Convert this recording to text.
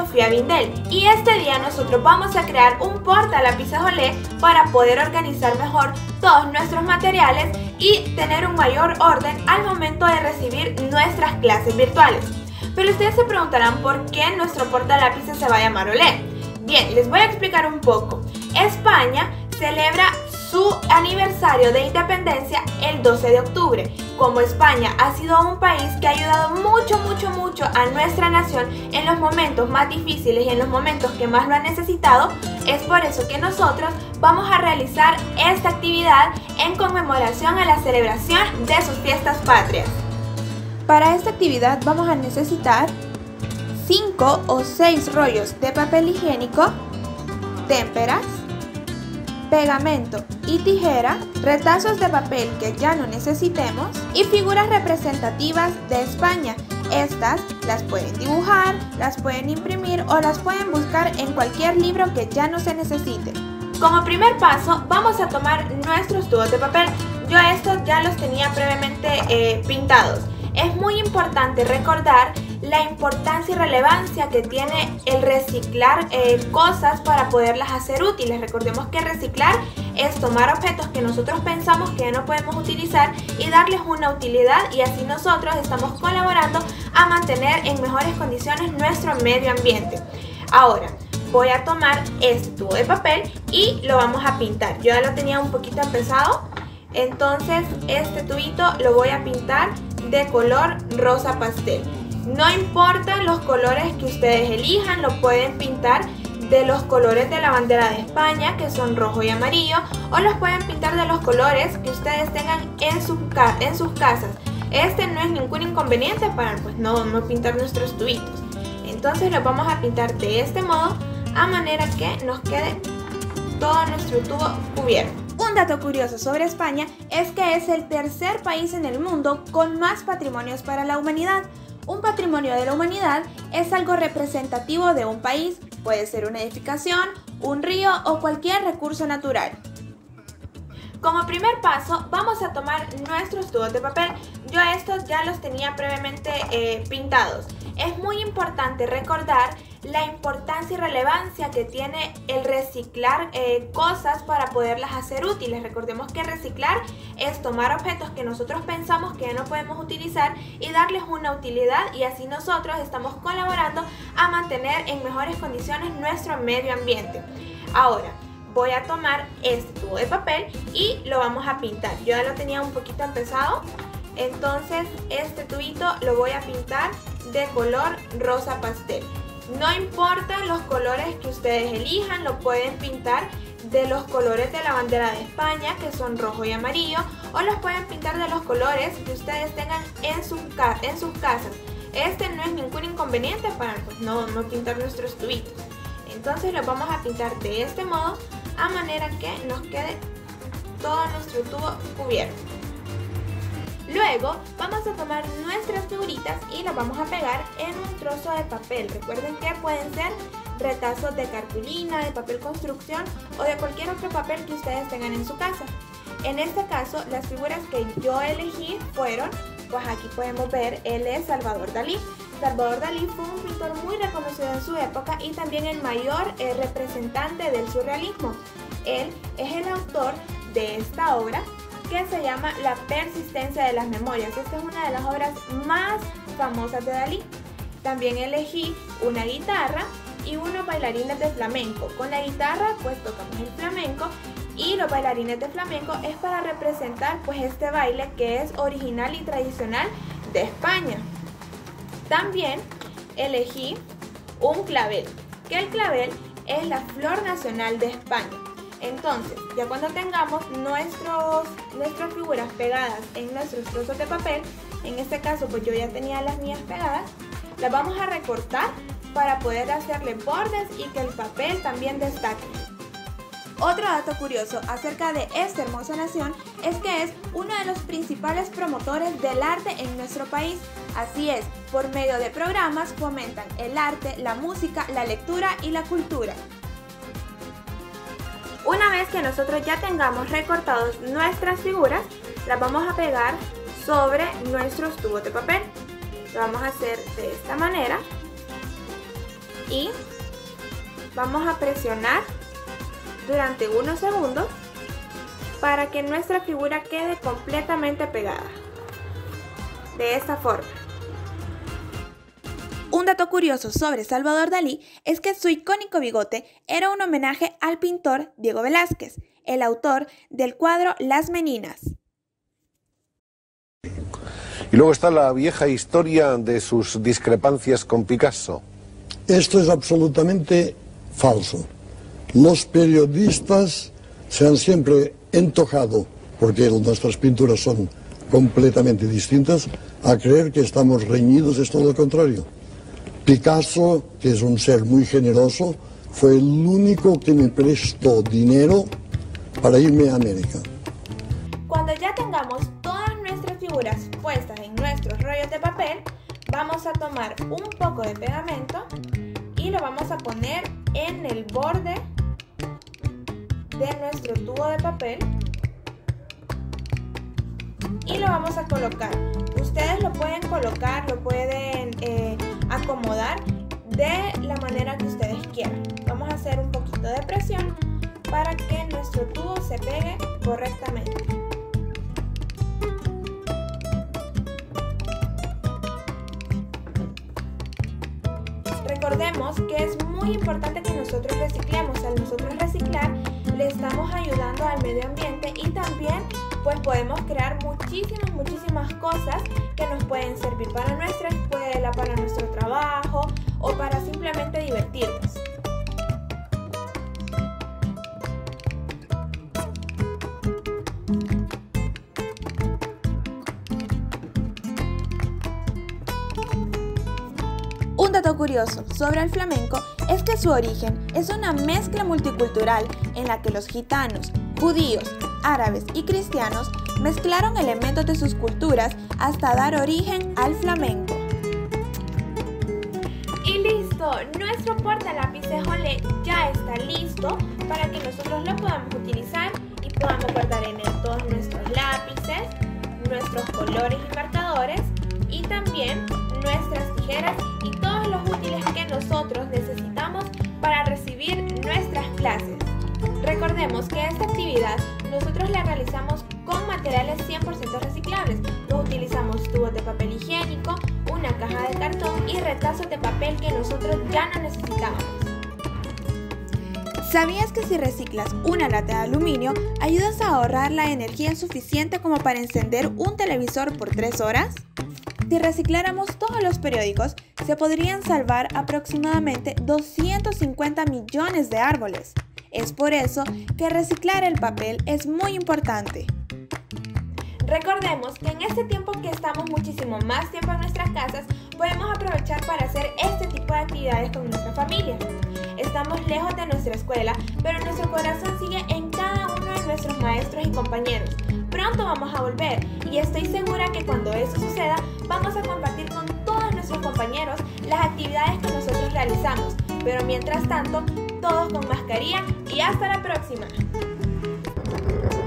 Sofía Bindel y este día nosotros vamos a crear un portalápices Olé para poder organizar mejor todos nuestros materiales y tener un mayor orden al momento de recibir nuestras clases virtuales. Pero ustedes se preguntarán por qué nuestro portalápices se va a llamar Olé. Bien, les voy a explicar un poco. España celebra su aniversario de independencia el 12 de octubre. Como España ha sido un país que ha ayudado mucho a nuestra nación en los momentos más difíciles y en los momentos que más lo han necesitado, es por eso que nosotros vamos a realizar esta actividad en conmemoración a la celebración de sus fiestas patrias. Para esta actividad vamos a necesitar 5 o 6 rollos de papel higiénico, témperas, pegamento y tijera, retazos de papel que ya no necesitemos y figuras representativas de España. Estas las pueden dibujar, las pueden imprimir o las pueden buscar en cualquier libro que ya no se necesite. Como primer paso vamos a tomar nuestros tubos de papel. Yo estos ya los tenía previamente pintados. Es muy importante recordar la importancia y relevancia que tiene el reciclar cosas para poderlas hacer útiles. Recordemos que reciclar es tomar objetos que nosotros pensamos que ya no podemos utilizar y darles una utilidad, y así nosotros estamos colaborando a mantener en mejores condiciones nuestro medio ambiente. Ahora voy a tomar este tubo de papel y lo vamos a pintar. Yo ya lo tenía un poquito empezado, entonces este tubito lo voy a pintar de color rosa pastel. No importa los colores que ustedes elijan, lo pueden pintar de los colores de la bandera de España, que son rojo y amarillo, o los pueden pintar de los colores que ustedes tengan en sus casas. Este no es ningún inconveniente para no pintar nuestros tubitos. Entonces los vamos a pintar de este modo, a manera que nos quede todo nuestro tubo cubierto. Un dato curioso sobre España es que es el tercer país en el mundo con más patrimonios para la humanidad. Un patrimonio de la humanidad es algo representativo de un país, puede ser una edificación, un río o cualquier recurso natural. Como primer paso vamos a tomar nuestros tubos de papel. Yo estos ya los tenía previamente pintados. Es muy importante recordar la importancia y relevancia que tiene el reciclar cosas para poderlas hacer útiles. Recordemos que reciclar es tomar objetos que nosotros pensamos que ya no podemos utilizar y darles una utilidad, y así nosotros estamos colaborando a mantener en mejores condiciones nuestro medio ambiente. Ahora voy a tomar este tubo de papel y lo vamos a pintar. Yo ya lo tenía un poquito empezado, entonces este tubito lo voy a pintar de color rosa pastel. No importa los colores que ustedes elijan, lo pueden pintar de los colores de la bandera de España, que son rojo y amarillo, o los pueden pintar de los colores que ustedes tengan en sus casas. Este no es ningún inconveniente para no pintar nuestros tubitos. Entonces los vamos a pintar de este modo, a manera que nos quede todo nuestro tubo cubierto. Luego vamos a tomar nuestras figuritas y las vamos a pegar en un trozo de papel. Recuerden que pueden ser retazos de cartulina, de papel construcción o de cualquier otro papel que ustedes tengan en su casa. En este caso, las figuras que yo elegí fueron, pues aquí podemos ver, él es Salvador Dalí. Salvador Dalí fue un pintor muy reconocido en su época y también el mayor representante del surrealismo. Él es el autor de esta obra, que se llama La persistencia de las memorias. Esta es una de las obras más famosas de Dalí. También elegí una guitarra y unos bailarines de flamenco. Con la guitarra pues tocamos el flamenco y los bailarines de flamenco es para representar pues este baile que es original y tradicional de España. También elegí un clavel, que el clavel es la flor nacional de España. Entonces, ya cuando tengamos nuestras figuras pegadas en nuestros trozos de papel, en este caso pues yo ya tenía las mías pegadas, las vamos a recortar para poder hacerle bordes y que el papel también destaque. Otro dato curioso acerca de esta hermosa nación es que es uno de los principales promotores del arte en nuestro país. Así es, por medio de programas fomentan el arte, la música, la lectura y la cultura. Una vez que nosotros ya tengamos recortados nuestras figuras, las vamos a pegar sobre nuestros tubos de papel. Lo vamos a hacer de esta manera. y vamos a presionar durante unos segundos para que nuestra figura quede completamente pegada. De esta forma. Un dato curioso sobre Salvador Dalí es que su icónico bigote era un homenaje al pintor Diego Velázquez, el autor del cuadro Las Meninas. Y luego está la vieja historia de sus discrepancias con Picasso. Esto es absolutamente falso. Los periodistas se han siempre entojado, porque nuestras pinturas son completamente distintas, a creer que estamos reñidos. Es todo lo contrario. Picasso, que es un ser muy generoso, fue el único que me prestó dinero para irme a América. Cuando ya tengamos todas nuestras figuras puestas en nuestros rollos de papel, vamos a tomar un poco de pegamento y lo vamos a poner en el borde de nuestro tubo de papel y lo vamos a colocar. Ustedes lo pueden colocar, lo pueden acomodar de la manera que ustedes quieran. Vamos a hacer un poquito de presión para que nuestro tubo se pegue correctamente. Recordemos que es muy importante que nosotros reciclemos. Al nosotros reciclar, le estamos ayudando al medio ambiente y también pues podemos crear muchísimas cosas que nos pueden servir para nuestra escuela, para nuestro trabajo o para simplemente divertirnos. Un dato curioso sobre el flamenco es que su origen es una mezcla multicultural en la que los gitanos, judíos, árabes y cristianos mezclaron elementos de sus culturas hasta dar origen al flamenco. Y listo, nuestro portalápices Olé ya está listo para que nosotros lo podamos utilizar y podamos guardar en él todos nuestros lápices, nuestros colores y marcadores y también nuestras tijeras y todos los útiles que nosotros necesitamos para recibir nuestras clases. Recordemos que esta actividad nosotros la realizamos con materiales 100% reciclables. Pues utilizamos tubos de papel higiénico, una caja de cartón y retazos de papel que nosotros ya no necesitamos. ¿Sabías que si reciclas una lata de aluminio, ayudas a ahorrar la energía suficiente como para encender un televisor por 3 horas? Si recicláramos todos los periódicos, se podrían salvar aproximadamente 250 millones de árboles. Es por eso que reciclar el papel es muy importante. Recordemos que en este tiempo que estamos muchísimo más tiempo en nuestras casas, podemos aprovechar para hacer este tipo de actividades con nuestra familia. Estamos lejos de nuestra escuela, pero nuestro corazón sigue en cada uno de nuestros maestros y compañeros. Pronto vamos a volver y estoy segura que cuando eso suceda, vamos a compartir con todos nuestros compañeros las actividades que nosotros realizamos. Pero mientras tanto, todos con mascarilla y hasta la próxima.